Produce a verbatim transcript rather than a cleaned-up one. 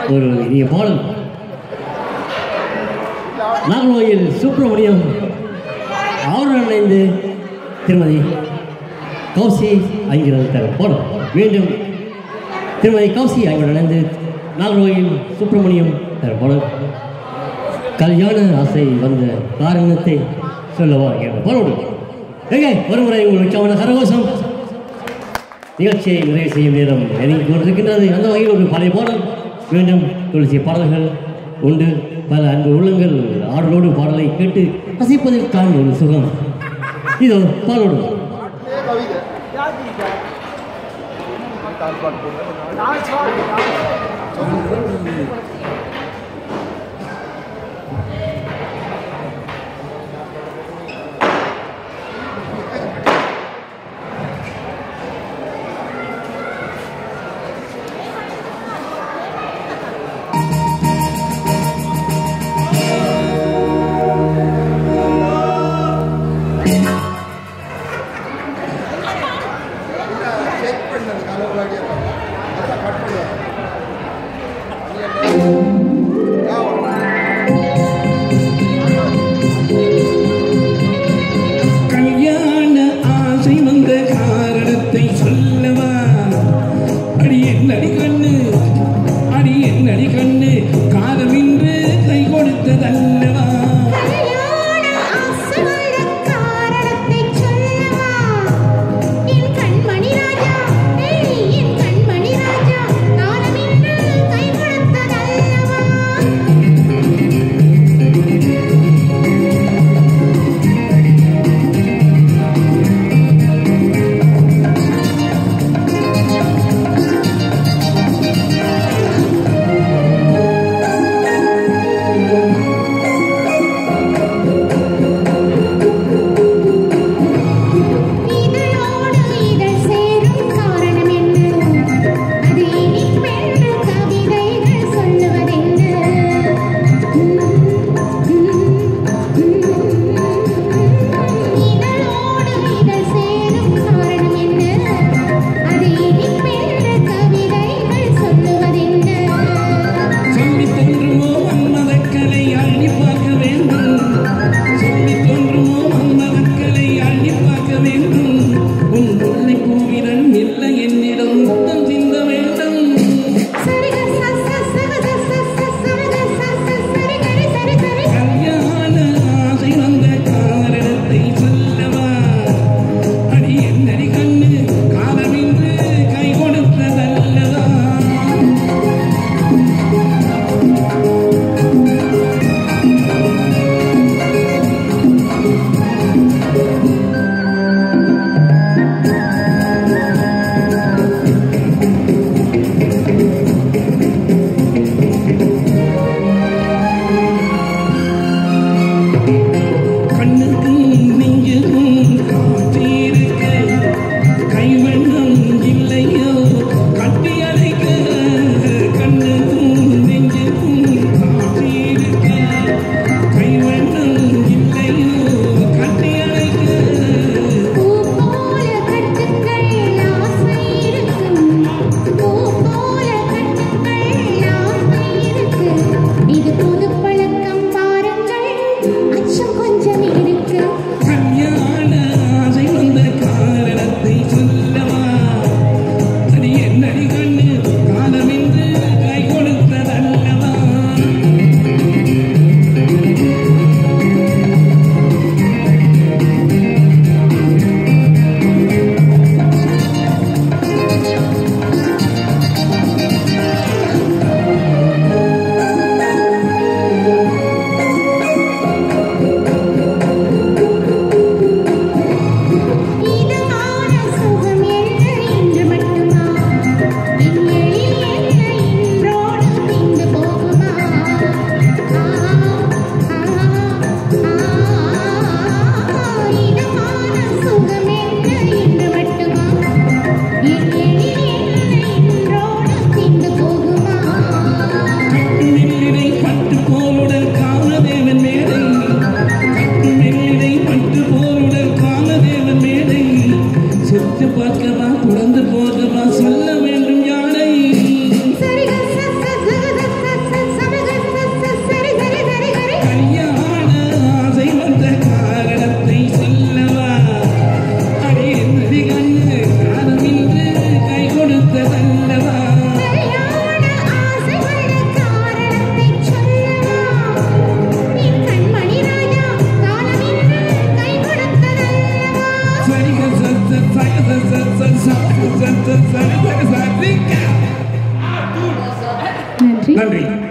ஒரு இனிய பாடல். நாகர்கோயில் சுப்பிரமணியம் அவருடன் இணைந்து திருமதி கௌசி ஐங்கிறது தர பாடல். மீண்டும் திருமதி கௌசி ஐங்களுடன் இணைந்து நாகர்கோயில் சுப்பிரமணியம் தர பாடல். கல்யாண ஆசை வந்த காரணத்தை சொல்லவா என்ற பாடல். எங்கே ஒருமுறை உங்கள் உற்சாகமான கரகோஷம். நிகழ்ச்சியை நிறைவு செய்யும் நேரம் நெருங்கி கொண்டிருக்கின்றது. அந்த வகையில் ஒரு பழைய பாடல் மீண்டும் துளசிய பாடல்கள் உண்டு. பல அன்பு உள்ளங்கள் ஆடலோடு பாடலை கேட்டு ரசிப்பதற்கான ஒரு சுகம். இதோ பாடலோடு நன்றி.